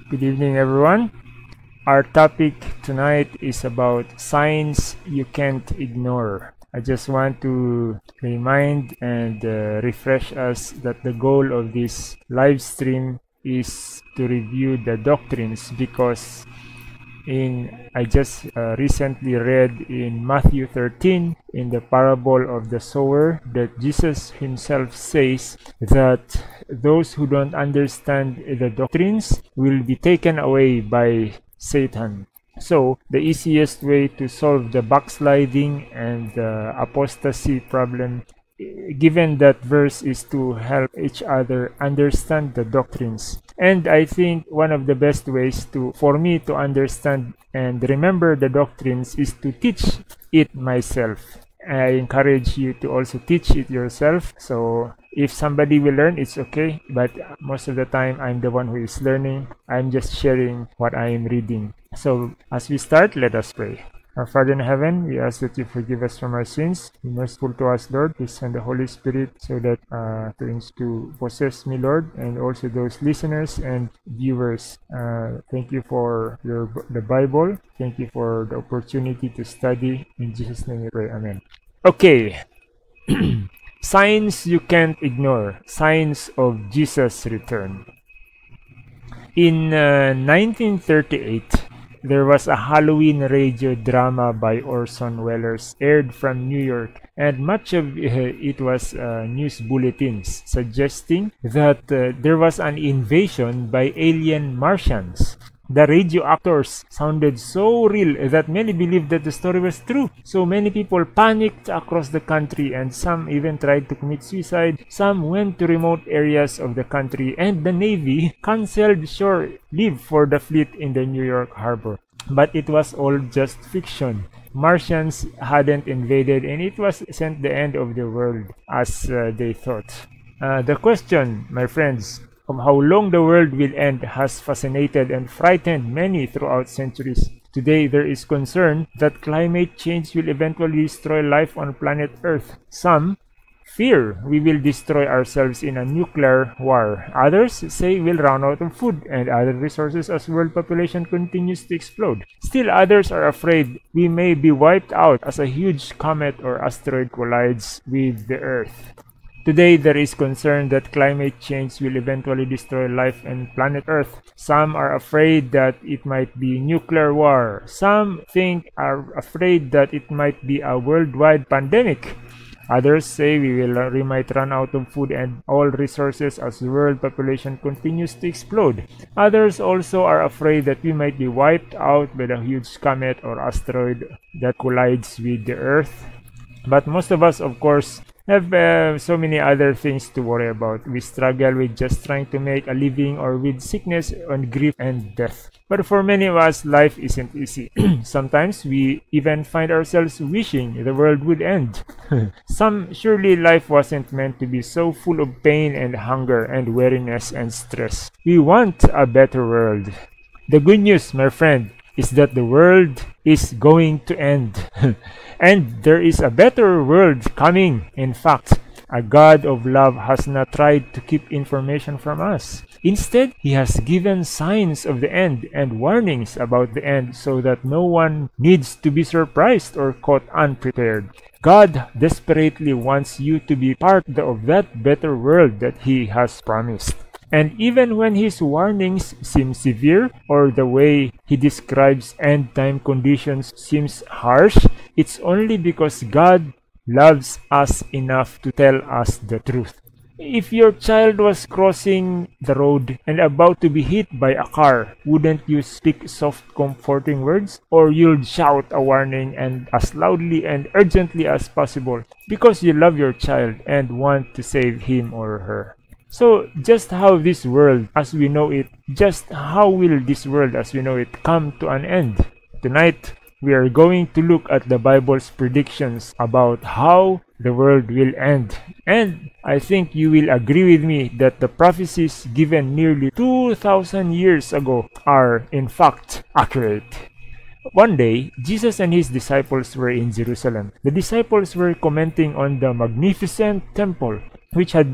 Good evening, everyone. Our topic tonight is about signs you can't ignore. I just want to remind and refresh us that the goal of this live stream is to review the doctrines, because I just recently read in Matthew 13, in the parable of the sower, that Jesus himself says that those who don't understand the doctrines will be taken away by Satan. So the easiest way to solve the backsliding and the apostasy problem, given that verse, is to help each other understand the doctrines. And I think one of the best ways for me to understand and remember the doctrines is to teach it myself. I encourage you to also teach it yourself. So if somebody will learn, it's okay, but most of the time I'm the one who is learning. I'm just sharing what I am reading. So as we start, let us pray. Our Father in heaven, we ask that you forgive us from our sins. Be merciful to us, Lord. Please send the Holy Spirit so that to possess me, Lord, and also those listeners and viewers. Thank you for the Bible. Thank you for the opportunity to study. In Jesus' name we pray. Amen. Okay. Signs you can't ignore. Signs of Jesus' return. In 1938, there was a Halloween radio drama by Orson Welles aired from New York, and much of it was news bulletins suggesting that there was an invasion by alien Martians. The radio actors sounded so real that many believed that the story was true. So many people panicked across the country, and some even tried to commit suicide. Some went to remote areas of the country, and the Navy canceled shore leave for the fleet in the New York harbor. But it was all just fiction. Martians hadn't invaded, and it wasn't the end of the world as they thought. The question, my friends, of how long the world will end has fascinated and frightened many throughout centuries. Today, there is concern that climate change will eventually destroy life on planet Earth. Some fear we will destroy ourselves in a nuclear war. Others say we'll run out of food and other resources as world population continues to explode. Still others are afraid we may be wiped out as a huge comet or asteroid collides with the Earth. Today, there is concern that climate change will eventually destroy life on planet Earth. Some are afraid that it might be nuclear war. Some are afraid that it might be a worldwide pandemic. Others say we might run out of food and all resources as the world population continues to explode. Others also are afraid that we might be wiped out by a huge comet or asteroid that collides with the Earth. But most of us, of course, have so many other things to worry about. We struggle with just trying to make a living, or with sickness and grief and death. But for many of us, life isn't easy. Sometimes we even find ourselves wishing the world would end. Surely life wasn't meant to be so full of pain and hunger and weariness and stress. We want a better world. The good news, my friend, is that the world is going to end. And there is a better world coming. In fact, a God of love has not tried to keep information from us. Instead, he has given signs of the end and warnings about the end so that no one needs to be surprised or caught unprepared. God desperately wants you to be part of that better world that he has promised. And even when his warnings seem severe, or the way he describes end-time conditions seems harsh, it's only because God loves us enough to tell us the truth. If your child was crossing the road and about to be hit by a car, wouldn't you speak soft, comforting words? Or you'd shout a warning and as loudly and urgently as possible because you love your child and want to save him or her? So just how this world as we know it, how will this world as we know it come to an end? Tonight, we are going to look at the Bible's predictions about how the world will end. And I think you will agree with me that the prophecies given nearly 2,000 years ago are in fact accurate. One day, Jesus and his disciples were in Jerusalem. The disciples were commenting on the magnificent temple which had been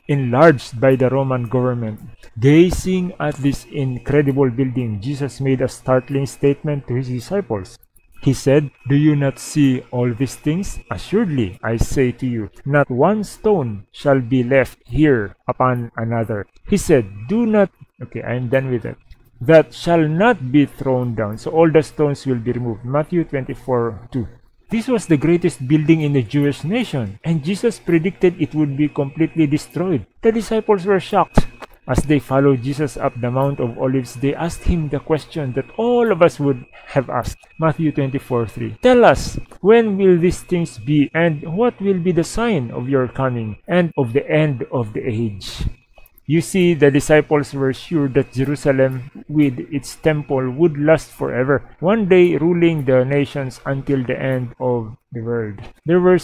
enlarged by the Roman government. Gazing at this incredible building, Jesus made a startling statement to his disciples. He said, "Do you not see all these things? Assuredly, I say to you, not one stone shall be left here upon another." He said, "Do not..." Okay, I am done with it. "That shall not be thrown down." So all the stones will be removed. Matthew 24:2. This was the greatest building in the Jewish nation, and Jesus predicted it would be completely destroyed. The disciples were shocked. As they followed Jesus up the Mount of Olives, they asked him the question that all of us would have asked. Matthew 24:3. "Tell us, when will these things be, and what will be the sign of your coming and of the end of the age?" You see, the disciples were sure that Jerusalem with its temple would last forever, one day ruling the nations until the end of the world. They were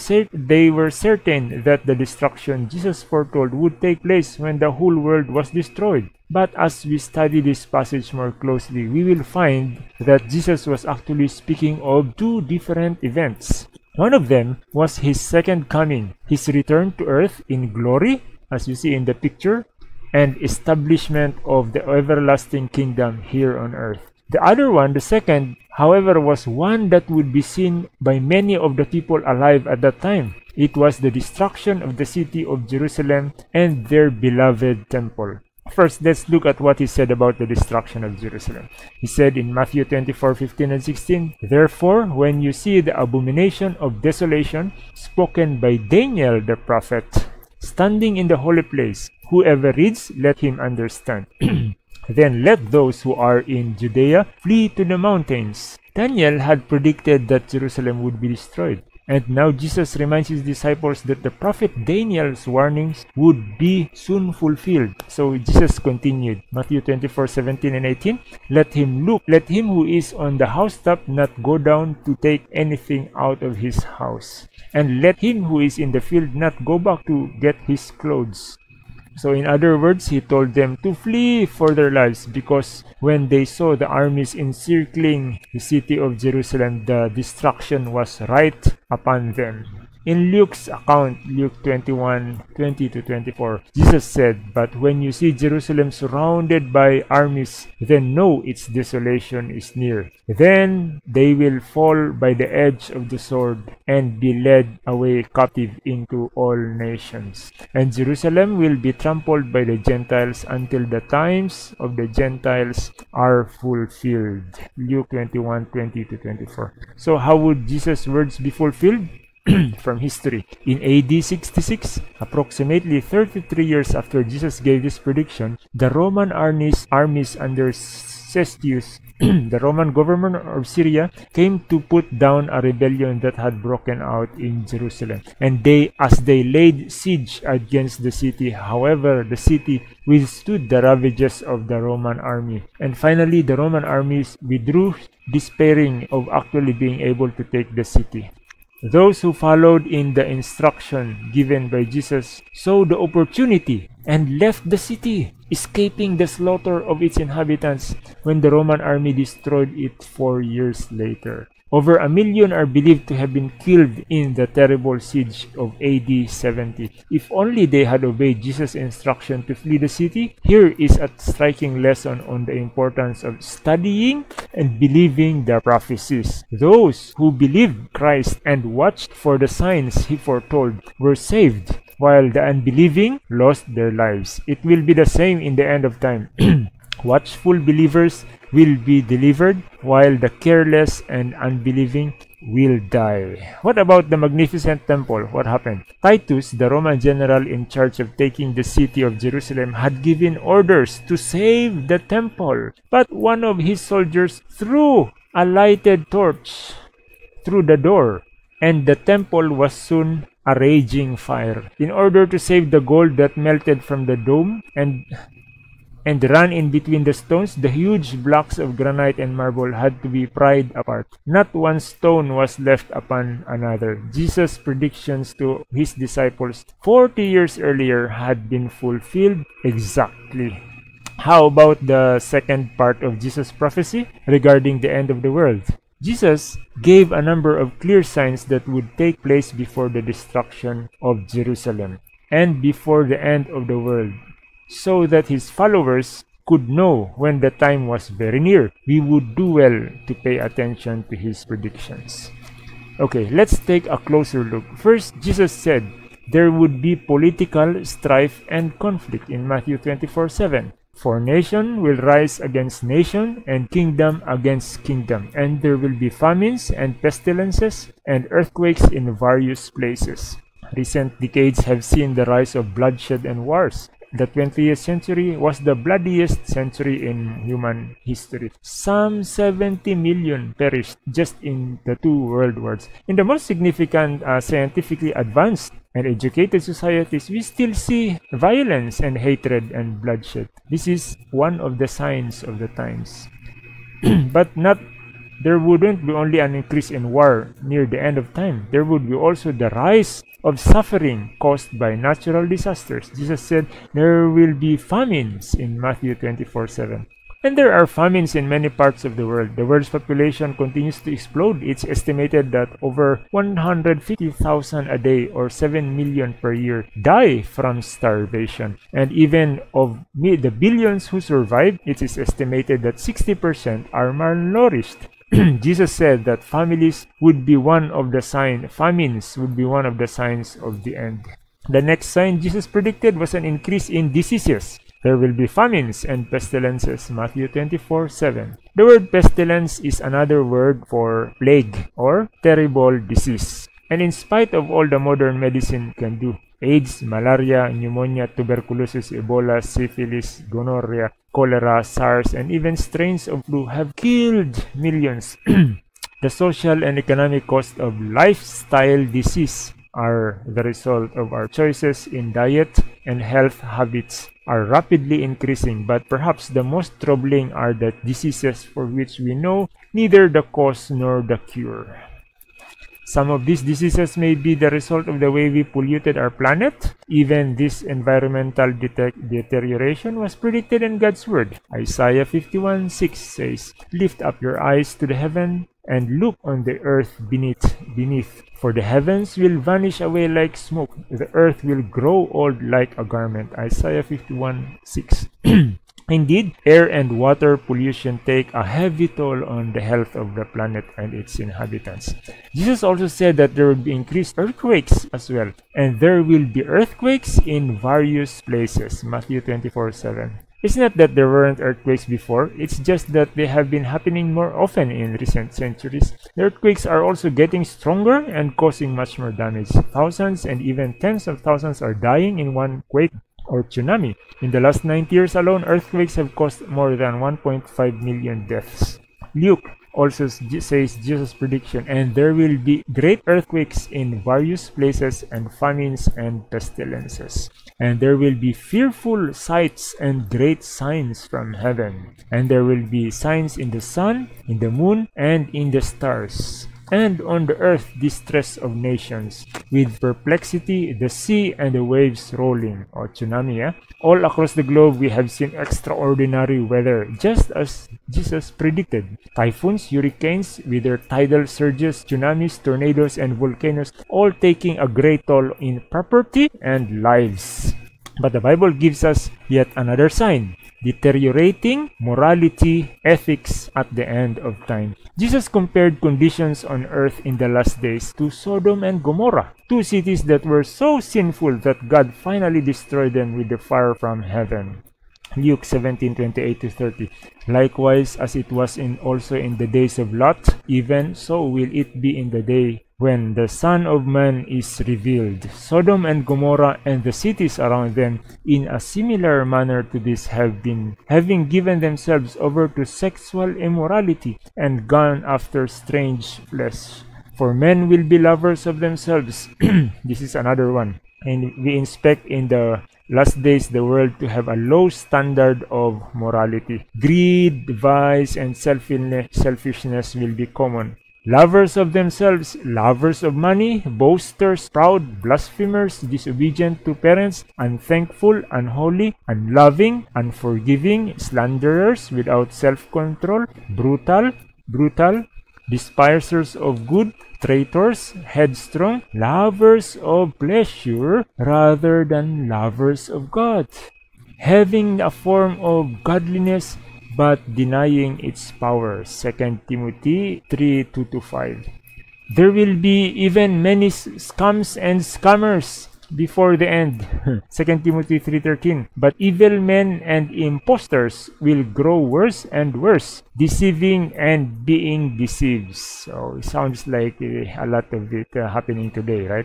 certain that the destruction Jesus foretold would take place when the whole world was destroyed. But as we study this passage more closely, we will find that Jesus was actually speaking of two different events. One of them was his second coming, his return to earth in glory, as you see in the picture, and establishment of the everlasting kingdom here on earth. The other one, the second, however, was one that would be seen by many of the people alive at that time. It was the destruction of the city of Jerusalem and their beloved temple. First, let's look at what he said about the destruction of Jerusalem. He said in Matthew 24:15 and 16, "Therefore, when you see the abomination of desolation spoken by Daniel the prophet, standing in the holy place, whoever reads, let him understand. Then let those who are in Judea flee to the mountains." Daniel had predicted that Jerusalem would be destroyed. And now Jesus reminds his disciples that the prophet Daniel's warnings would be soon fulfilled. So Jesus continued, Matthew 24:17 and 18, let him who is on the housetop not go down to take anything out of his house. And let him who is in the field not go back to get his clothes." So in other words, he told them to flee for their lives, because when they saw the armies encircling the city of Jerusalem, the destruction was right upon them. In Luke's account, Luke 21:20-24, Jesus said, "But when you see Jerusalem surrounded by armies, then know its desolation is near. Then they will fall by the edge of the sword and be led away captive into all nations. And Jerusalem will be trampled by the Gentiles until the times of the Gentiles are fulfilled." Luke 21:20-24. So how would Jesus' words be fulfilled? From history. In AD 66, approximately 33 years after Jesus gave this prediction, the Roman armies under Cestius, the Roman governor of Syria, came to put down a rebellion that had broken out in Jerusalem. And as they laid siege against the city, however, the city withstood the ravages of the Roman army. And finally, the Roman armies withdrew, despairing of actually being able to take the city. Those who followed in the instruction given by Jesus saw the opportunity and left the city, escaping the slaughter of its inhabitants when the Roman army destroyed it 4 years later. Over 1 million are believed to have been killed in the terrible siege of AD 70. If only they had obeyed Jesus' instruction to flee the city. Here is a striking lesson on the importance of studying and believing the prophecies. Those who believed Christ and watched for the signs he foretold were saved, while the unbelieving lost their lives. It will be the same in the end of time. Watchful believers will be delivered, while the careless and unbelieving will die. What about the magnificent temple? What happened? Titus, the Roman general in charge of taking the city of Jerusalem, had given orders to save the temple. But one of his soldiers threw a lighted torch through the door, and the temple was soon a raging fire. In order to save the gold that melted from the dome and ran in between the stones, the huge blocks of granite and marble had to be pried apart. Not one stone was left upon another. Jesus' predictions to his disciples 40 years earlier had been fulfilled exactly. How about the second part of Jesus' prophecy regarding the end of the world? Jesus gave a number of clear signs that would take place before the destruction of Jerusalem. and before the end of the world, so that his followers could know when the time was very near. We would do well to pay attention to his predictions. Okay, let's take a closer look. First, Jesus said there would be political strife and conflict in Matthew 24:7. For nation will rise against nation, and kingdom against kingdom, and there will be famines and pestilences and earthquakes in various places. Recent decades have seen the rise of bloodshed and wars. The 20th century was the bloodiest century in human history. Some 70 million perished just in the two world wars. In the most significant, scientifically advanced and educated societies, we still see violence and hatred and bloodshed. This is one of the signs of the times. But there wouldn't be only an increase in war near the end of time. There would be also the rise of suffering caused by natural disasters. Jesus said there will be famines in Matthew 24:7. And there are famines in many parts of the world. The world's population continues to explode. It's estimated that over 150,000 a day, or 7 million per year, die from starvation. And even of the billions who survive, it is estimated that 60% are malnourished. Jesus said that famines would be one of the signs of the end. The next sign Jesus predicted was an increase in diseases. There will be famines and pestilences, Matthew 24:7. The word pestilence is another word for plague or terrible disease. And in spite of all the modern medicine can do, AIDS, malaria, pneumonia, tuberculosis, Ebola, syphilis, gonorrhea, cholera, SARS, and even strains of flu have killed millions. The social and economic cost of lifestyle disease are the result of our choices in diet and health habits are rapidly increasing, but perhaps the most troubling are the diseases for which we know neither the cause nor the cure. Some of these diseases may be the result of the way we polluted our planet. Even this environmental deterioration was predicted in God's Word. Isaiah 51:6 says, "Lift up your eyes to the heaven and look on the earth beneath. For the heavens will vanish away like smoke. The earth will grow old like a garment." Isaiah 51:6. Indeed, air and water pollution take a heavy toll on the health of the planet and its inhabitants. Jesus also said that there will be increased earthquakes as well, and there will be earthquakes in various places. Matthew 24:7. It's not that there weren't earthquakes before, it's just that they have been happening more often in recent centuries. The earthquakes are also getting stronger and causing much more damage. Thousands and even tens of thousands are dying in one quake or tsunami. In the last 90 years alone, earthquakes have caused more than 1.5 million deaths. Luke also says Jesus' prediction, "And there will be great earthquakes in various places, and famines and pestilences. And there will be fearful sights and great signs from heaven. And there will be signs in the sun, in the moon, and in the stars. And on the earth distress of nations, with perplexity, the sea and the waves rolling," or tsunami. All across the globe we have seen extraordinary weather, just as Jesus predicted. Typhoons, hurricanes with their tidal surges, tsunamis, tornadoes, and volcanoes, all taking a great toll in property and lives. But the Bible gives us yet another sign: deteriorating morality, ethics at the end of time. Jesus compared conditions on earth in the last days to Sodom and Gomorrah, two cities that were so sinful that God finally destroyed them with the fire from heaven. Luke 17:28-30. "Likewise, as it was also in the days of Lot, even so will it be in the day when the Son of Man is revealed. Sodom and Gomorrah and the cities around them in a similar manner to this having given themselves over to sexual immorality and gone after strange flesh. For men will be lovers of themselves." This is another one. And we expect in the last days the world to have a low standard of morality. Greed, vice, and selfishness will be common. Lovers of themselves, lovers of money, boasters, proud, blasphemers, disobedient to parents, unthankful, unholy, unloving, unforgiving, slanderers, without self-control, brutal, despisers of good, traitors, headstrong, lovers of pleasure rather than lovers of God, having a form of godliness but denying its power. 2 Timothy 3:2-5. There will be even many scums and scammers before the end. 2 Timothy 3:13. But evil men and impostors will grow worse and worse, deceiving and being deceived. So it sounds like a lot of it happening today, right?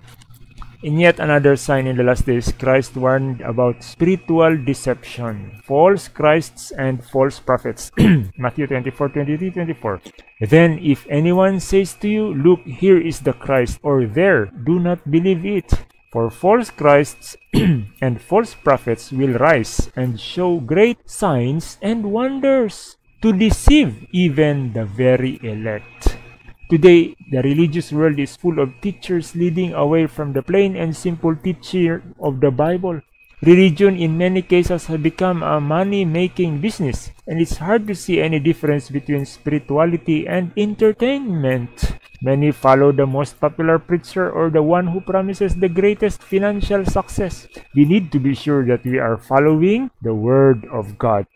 In yet another sign in the last days, Christ warned about spiritual deception, false Christs and false prophets. Matthew 24:23-24. Then if anyone says to you, "Look, here is the Christ," or "There," do not believe it. For false Christs and false prophets will rise and show great signs and wonders to deceive even the very elect. Today, the religious world is full of teachers leading away from the plain and simple teaching of the Bible. Religion in many cases has become a money-making business, and it's hard to see any difference between spirituality and entertainment. Many follow the most popular preacher or the one who promises the greatest financial success. We need to be sure that we are following the Word of God.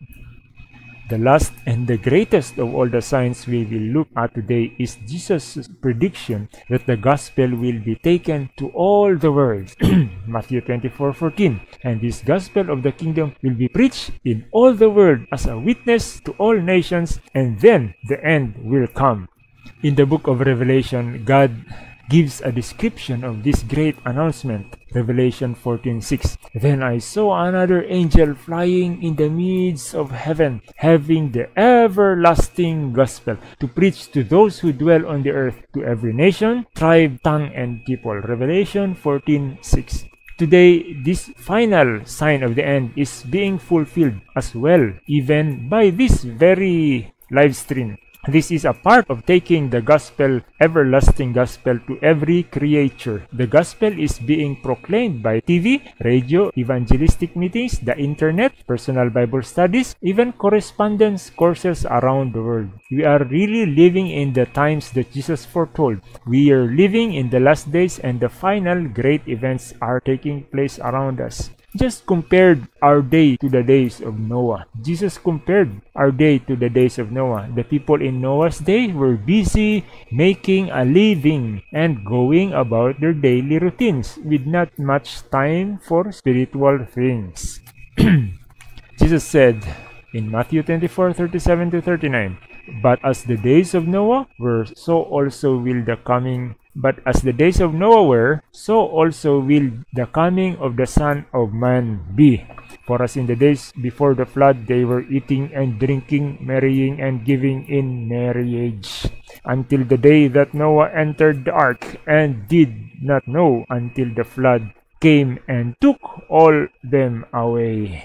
The last and the greatest of all the signs we will look at today is Jesus' prediction that the gospel will be taken to all the world. Matthew 24:14. And this gospel of the kingdom will be preached in all the world as a witness to all nations, and then the end will come. In the book of Revelation, God gives a description of this great announcement. Revelation 14:6. Then I saw another angel flying in the midst of heaven, having the everlasting gospel to preach to those who dwell on the earth, to every nation, tribe, tongue, and people. Revelation 14:6. Today, this final sign of the end is being fulfilled as well, even by this very live stream. This is a part of taking the gospel, everlasting gospel, to every creature. The gospel is being proclaimed by TV, radio, evangelistic meetings, the internet, personal Bible studies, even correspondence courses around the world. We are really living in the times that Jesus foretold. We are living in the last days, and the final great events are taking place around us. Just compared our day to the days of Noah. Jesus compared our day to the days of Noah. The people in Noah's day were busy making a living and going about their daily routines with not much time for spiritual things. Jesus said in Matthew 24:37-39, But as the days of Noah were, so also will the coming But as the days of Noah were, so also will the coming of the Son of Man be. For as in the days before the flood, they were eating and drinking, marrying and giving in marriage, until the day that Noah entered the ark, and did not know until the flood came and took all them away.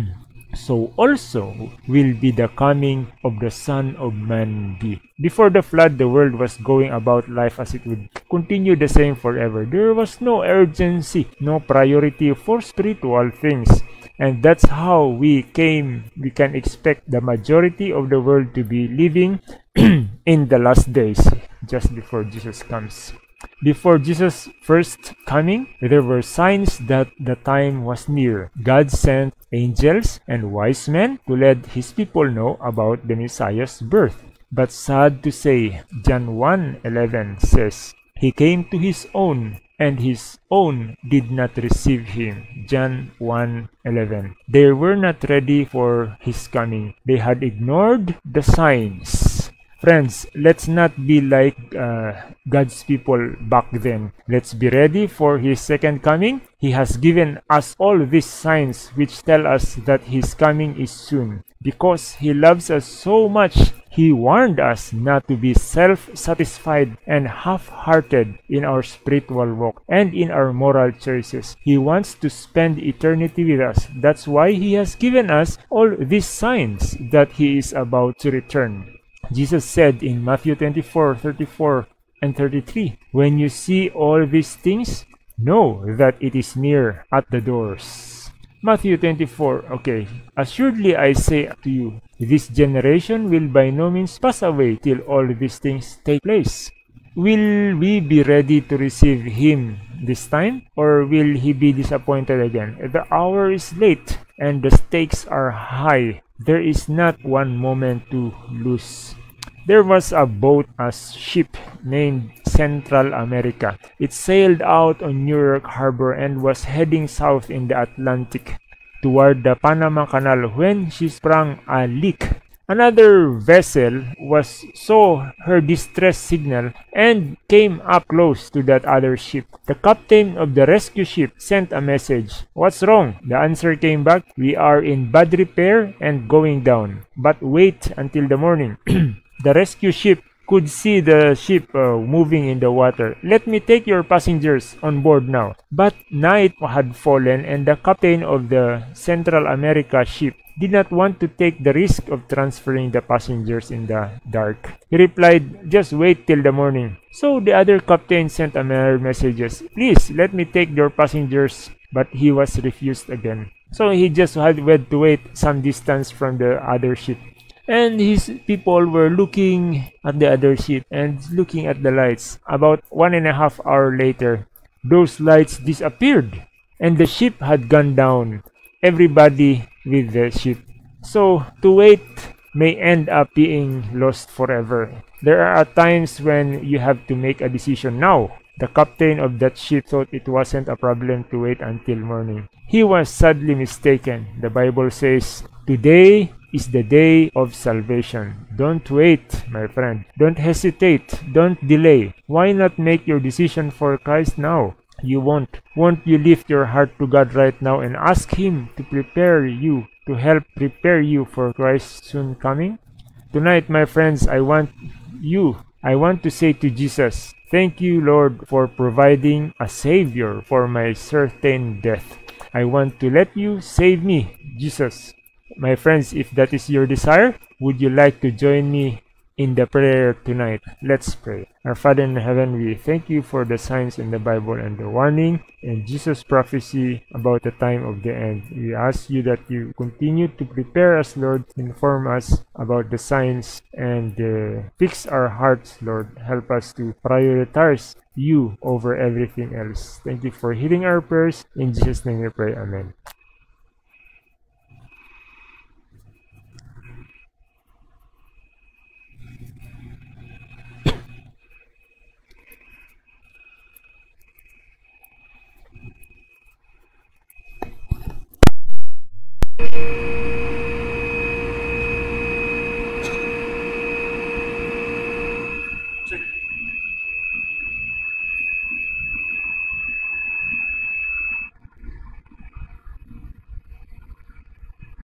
So also will be the coming of the Son of Man be. Before the flood, the world was going about life as it would continue the same forever. There was no urgency, no priority for spiritual things. And that's how we can expect the majority of the world to be living in the last days, just before Jesus comes. Before Jesus' first coming, there were signs that the time was near. God sent angels and wise men to let his people know about the Messiah's birth. But sad to say, John 1:11 says, He came to his own, and his own did not receive him. John 1:11. They were not ready for his coming. They had ignored the signs. Friends, let's not be like God's people back then. Let's be ready for his second coming. He has given us all these signs which tell us that his coming is soon. Because he loves us so much, he warned us not to be self-satisfied and half-hearted in our spiritual walk and in our moral choices. He wants to spend eternity with us. That's why he has given us all these signs that he is about to return. Jesus said in Matthew 24:34 and 33, When you see all these things, know that it is near at the doors. Matthew 24, okay. Assuredly I say to you, this generation will by no means pass away till all these things take place. Will we be ready to receive him this time, or will he be disappointed again? The hour is late, and the stakes are high. There is not one moment to lose. There was a boat, a ship named Central America. It sailed out on New York Harbor and was heading south in the Atlantic toward the Panama Canal when she sprung a leak. Another vessel saw her distress signal and came up close to that other ship. The captain of the rescue ship sent a message. What's wrong? The answer came back. We are in bad repair and going down. But wait until the morning. The rescue ship could see the ship moving in the water. Let me take your passengers on board now. But night had fallen, and the captain of the Central America ship did not want to take the risk of transferring the passengers in the dark. He replied, just wait till the morning. So the other captain sent another messages. Please, let me take your passengers. But he was refused again. So he just had to wait some distance from the other ship. And his people were looking at the other ship and looking at the lights. About 1.5 hours later, those lights disappeared and the ship had gone down. Everybody with the ship. So to wait may end up being lost forever. There are times when you have to make a decision now. The captain of that ship thought it wasn't a problem to wait until morning. He was sadly mistaken. The Bible says, today is the day of salvation. Don't wait, my friend. Don't hesitate. Don't delay. Why not make your decision for Christ now? You won't. Won't you lift your heart to God right now and ask Him to prepare you, to help prepare you for Christ's soon coming? Tonight, my friends, I want to say to Jesus, thank you, Lord, for providing a Savior for my certain death. I want to let you save me, Jesus. My friends, if that is your desire, would you like to join me in the prayer tonight? Let's pray. Our Father in heaven, we thank you for the signs in the Bible and the warning and Jesus' prophecy about the time of the end. We ask you that you continue to prepare us, Lord, inform us about the signs and fix our hearts, Lord. Help us to prioritize you over everything else. Thank you for hearing our prayers. In Jesus' name we pray. Amen.